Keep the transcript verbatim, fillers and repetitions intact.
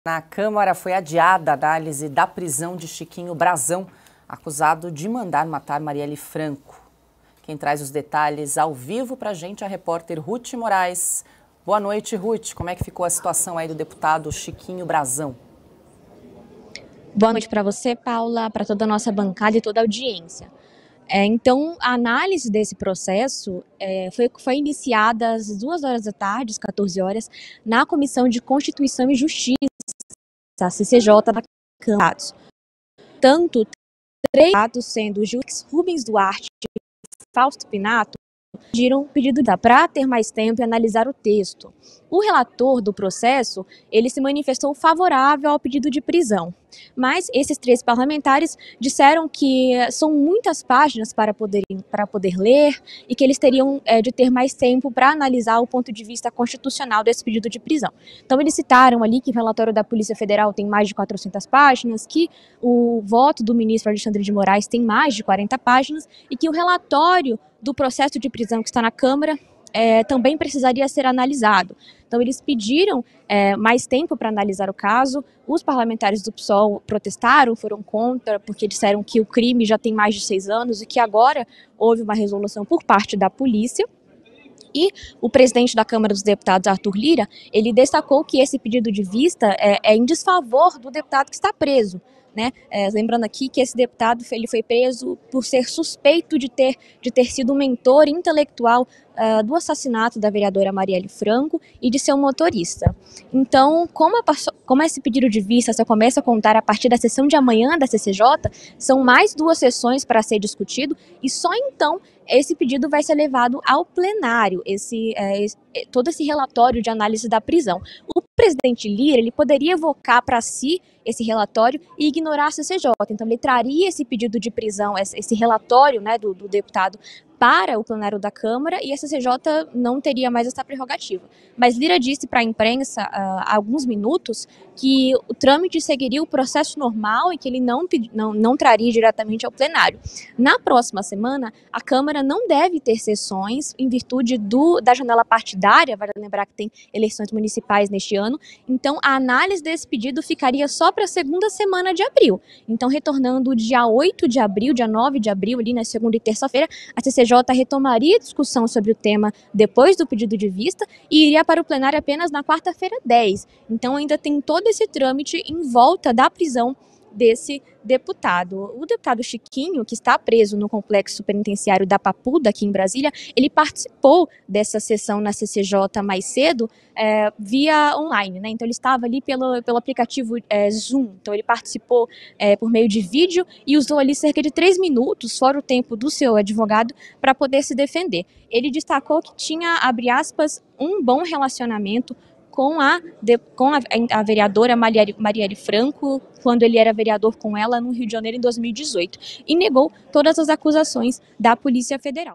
Na Câmara foi adiada a análise da prisão de Chiquinho Brazão, acusado de mandar matar Marielle Franco. Quem traz os detalhes ao vivo para a gente é a repórter Ruth Moraes. Boa noite, Ruth. Como é que ficou a situação aí do deputado Chiquinho Brazão? Boa noite para você, Paula, para toda a nossa bancada e toda a audiência. É, então, a análise desse processo é, foi, foi iniciada às duas horas da tarde, às quatorze horas, na Comissão de Constituição e Justiça, a C C J da Câmara. Tanto três deputados, sendo Jux Rubens Duarte e Fausto Pinato, pediram pedido para ter mais tempo e analisar o texto. O relator do processo, ele se manifestou favorável ao pedido de prisão, mas esses três parlamentares disseram que são muitas páginas para poder, para poder ler e que eles teriam é, de ter mais tempo para analisar o ponto de vista constitucional desse pedido de prisão. Então eles citaram ali que o relatório da Polícia Federal tem mais de quatrocentas páginas, que o voto do ministro Alexandre de Moraes tem mais de quarenta páginas e que o relatório do processo de prisão que está na Câmara é, também precisaria ser analisado. Então eles pediram é, mais tempo para analisar o caso. Os parlamentares do P SOL protestaram, foram contra, porque disseram que o crime já tem mais de seis anos e que agora houve uma resolução por parte da polícia. E o presidente da Câmara dos Deputados, Arthur Lira, ele destacou que esse pedido de vista é, é em desfavor do deputado que está preso. Né? É, lembrando aqui que esse deputado ele foi preso por ser suspeito de ter, de ter sido um mentor intelectual uh, do assassinato da vereadora Marielle Franco e de ser um motorista. Então, como, a, como esse pedido de vista só começa a contar a partir da sessão de amanhã da C C J, são mais duas sessões para ser discutido e só então esse pedido vai ser levado ao plenário, esse, é, esse, todo esse relatório de análise da prisão. O presidente Lira ele poderia evocar para si esse relatório e ignorar a C C J. Então ele traria esse pedido de prisão, esse relatório, né, do, do deputado para o plenário da Câmara e a C C J não teria mais essa prerrogativa. Mas Lira disse para a imprensa uh, há alguns minutos que o trâmite seguiria o processo normal e que ele não, não, não traria diretamente ao plenário. Na próxima semana, a Câmara não deve ter sessões em virtude do, da janela partidária, vale lembrar que tem eleições municipais neste ano, então a análise desse pedido ficaria só para a segunda semana de abril. Então, retornando dia oito de abril, dia nove de abril, ali na segunda e terça-feira, a C C J retomaria a discussão sobre o tema depois do pedido de vista e iria para o plenário apenas na quarta-feira dez. Então, ainda tem todo esse trâmite em volta da prisão desse deputado. O deputado Chiquinho, que está preso no complexo penitenciário da Papuda, aqui em Brasília, ele participou dessa sessão na C C J mais cedo é, via online, né? Então ele estava ali pelo, pelo aplicativo é, Zoom, então ele participou é, por meio de vídeo e usou ali cerca de três minutos, fora o tempo do seu advogado, para poder se defender. Ele destacou que tinha, abre aspas, um bom relacionamento com a, de, com a, a vereadora Marielle, Marielle Franco, quando ele era vereador com ela no Rio de Janeiro em dois mil e dezoito, e negou todas as acusações da Polícia Federal.